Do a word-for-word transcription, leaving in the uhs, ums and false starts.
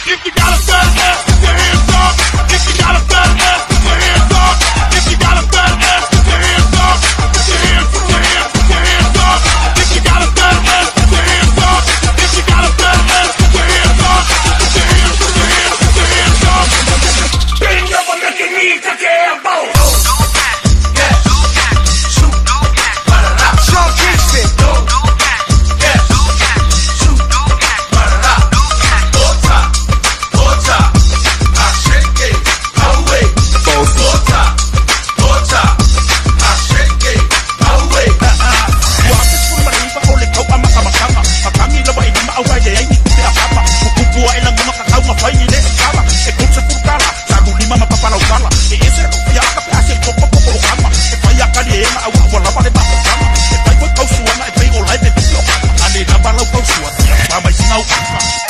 If you got a fat ass, put your hands up. If you got a fat ass, put your hands up. If you got a fat ass, put your hands up. Put your hands, put your hands, put your hands up. If you got a fat ass, put your hands up. If you got a fat ass, put your hands up. Put your hands, put your hands, put your hands up. Bring up on your knees to DjBose. Mama, you know